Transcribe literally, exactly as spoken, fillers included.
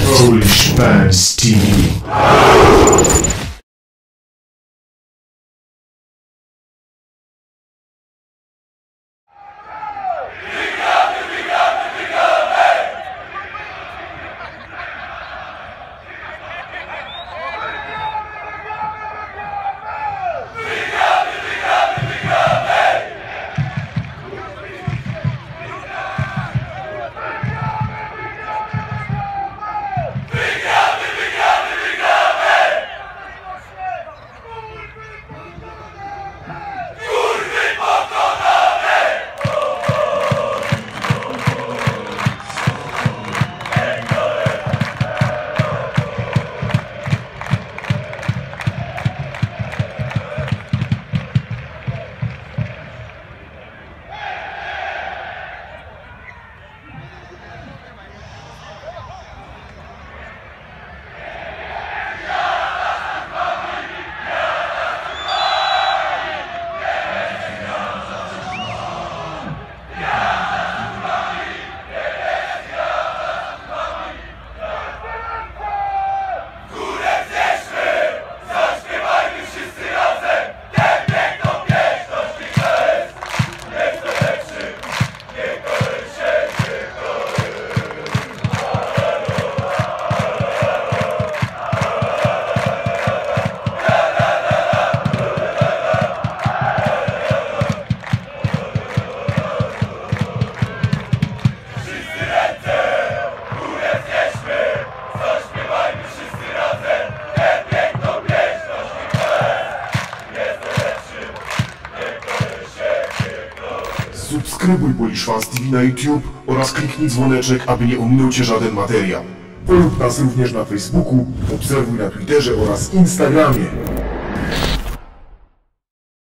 Polish Fans T V. Subskrybuj Polish Fans T V na YouTube oraz kliknij dzwoneczek, aby nie ominął Cię żaden materiał. Polub nas również na Facebooku, obserwuj na Twitterze oraz Instagramie.